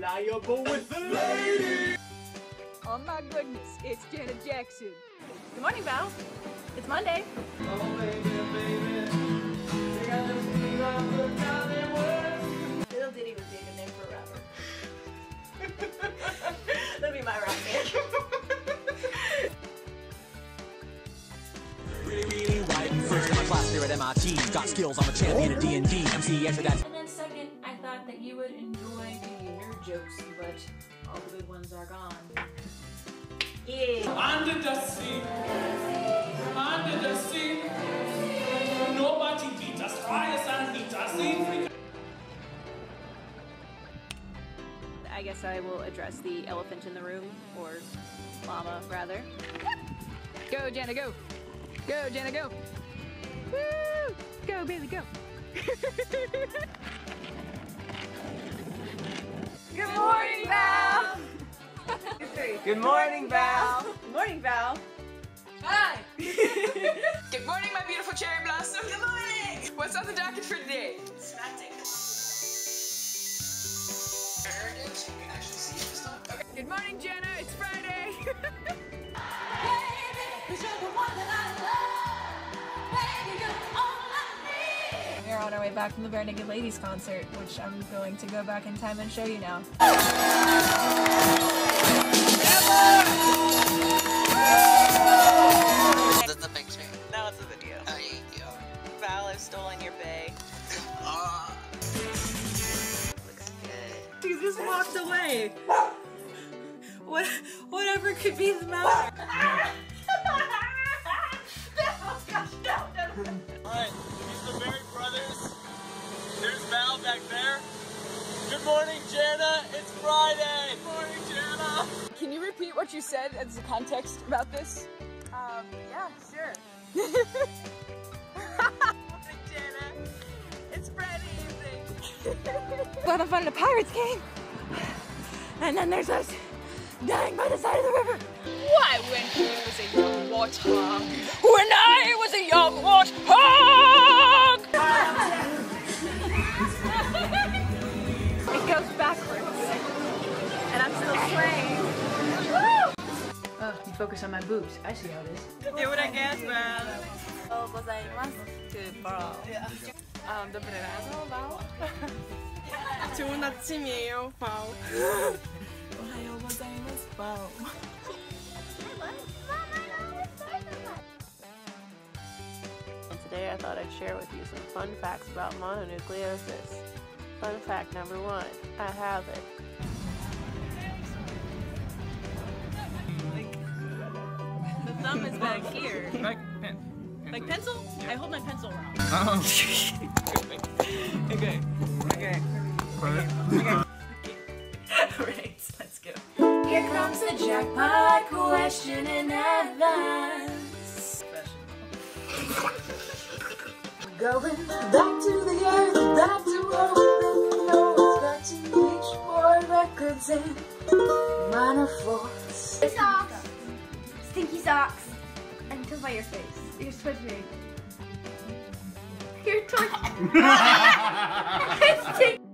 reliable with the lady. Oh my goodness, it's Janet Jackson. Good morning, Val. It's Monday. Oh, baby, baby. They got those things on the common words. Little Diddy would be a good name for a rapper. That'd be my rap name. Really writing first in my class here at MIT. Got skills, I'm a champion at D&D. MC, answer that. And then second, I thought that you would enjoy the nerd jokes, but all the good ones are gone. Yeah. Under the sea, under the sea, nobody beat us, fry us and heat us. I guess I will address the elephant in the room, or llama, rather. Go, Janna, go! Go, Janna, go! Woo! Go, baby, go! Good morning, Val! Good morning, Val. Good morning, Val. Hi! Good morning, my beautiful cherry blossom. Good morning! What's on the docket for today? Snacking. Good morning, Janna. It's Friday. We're on our way back from the Bare Naked Ladies concert, which I'm going to go back in time and show you now. This is a picture. Now it's a video. Oh, yeah, yeah. Val, I've stolen your bay. Looks good. He just walked away. Whatever could be the matter. Alright, these are the Berry brothers. There's Val back there. Good morning, Janna. It's Friday. Good morning, Janna. Can you repeat what you said as the context about this? Yeah, sure. Morning, Janna. It's Friday evening. But I'm fighting a Pirates game. And then there's us dying by the side of the river. Why, when he was a young warthog? When I was a young warthog! It goes backwards. And I'm still swaying. Oh, you focus on my boobs. I see how it is. Do what I guess, man. Dobre ráno, Val. 좋은 아침이에요, Val. 오하요 고자이마스, Val. And today I thought I'd share with you some fun facts about mononucleosis. Fun fact number 1, I have it. The thumb is back here. Like pencil? Yeah. I hold my pencil wrong. Oh. Okay. Okay. Alright, let's go. Here comes the jackpot question in advance. Going back to the earth, back to home, then no one's got to reach for records in minor fourths. Socks, stinky socks, and come by your face. You're switching. You're twisting.